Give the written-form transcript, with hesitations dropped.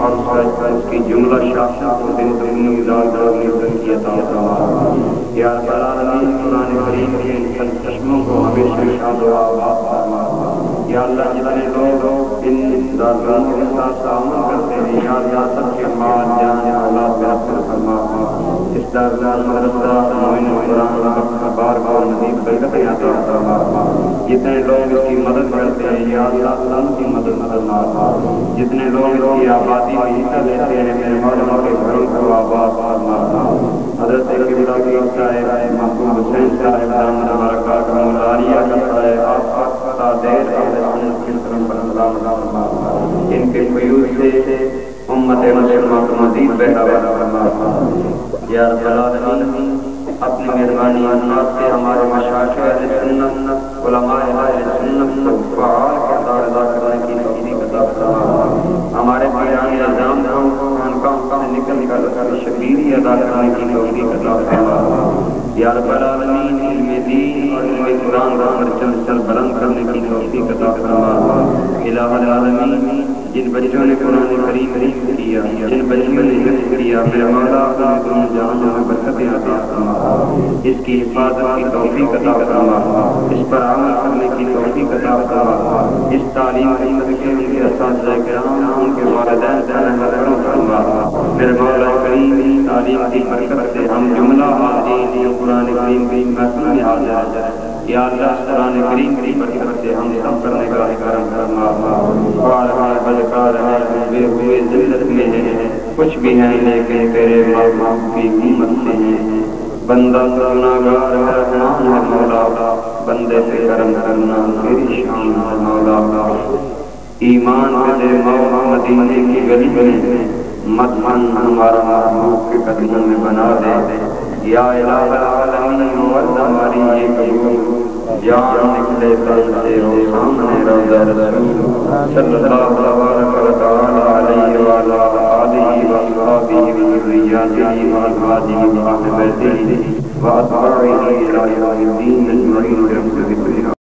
اور اس کی جملہ شاخوں کو زندگی کی عطا فرما یا رب العالمین قرآن کریم کے ان چشموں کو ہمیشہ شاد و آباد فرما یا اللہ جتنے لوگ ان دارالعلوم کے ساتھ تعاون کرتے ہیں یا اللہ سب کے مال جان اولاد میں فرما اس دارالعلوم مدرسہ معین قرآن بار بار مزید برکتیں عطا فرما جتنے لوگ اس کی مدد کرتے ہیں یا اللہ ان کی مدد فرما جتنے لوگ اس کی آبادی میں حصہ لیتے ہیں میرے مولا کے گھروں کو آباد فرما حضرت قبلہ کی صاحب محبوب حسین صاحب دامت برکاتہ مولاریہ کا صاحب آپ کا دیر ان کے فیوز سے امت مسلمہ کو مزید بہتر فرما یا رب العالمین اپنی مہربانی عنایت سے ہمارے مشائخ اہل سنت علماء اہل سنت کو فعال کردار ادا کرنے کی توفیق عطا فرما ہمارے پیران نظام کو خانقاہ سے نکل کر شبیری ادا کرنے کی توفیق عطا فرما یا رب العالمین علم دین اور علم قرآن پر چل بلند کرنے کی توفیق عطا فرما الہ العالمین جن بچوں نے قرآن کریم حفظ کیا جن بچوں نے حفظ کیا میرے مولا تم جہاں جہاں برکتیں عطا فرما اس کی حفاظت کی توفیق عطا فرما اس پر عمل کرنے کی توفیق عطا فرما اس تعلیم کے ان کے اساتذہ کرام ان کے والدین رحم فرما میرے مولا کریم اس تعلیم کی برکت سے ہم جملہ حاضرین جو قرآن کریم کی محفل میں حاضر ہیں یا اللہ قرآن کریم کی برکت سے ہم سب کرنے کا کرم فرما اور بدکار ہیں ڈوبے ہوئے ذلت میں ہیں کچھ بھی ہیں لیکن تیرے محبوب کی قیمت سے ہیں بندہ گناہگار رحمان ہے مولا بندے پہ کرم کرنا تیری شان ہے مولا ایمان پہ دے مولا مدینے کی گلی میں مدفن ہمارا محبوب کے قدموں میں بنا دے یا الہ العالمین ورد ہماری یہ قبول جان نکلے تن سے ہو سامنے روضہ رسول صلی اللہ تعالی علیہ وآلہ آلہ وآصحابہ وذریاتہ وازواجہ وأہل بیتہ وأتباعہ إلی یوم الدین اجمعین برحمتک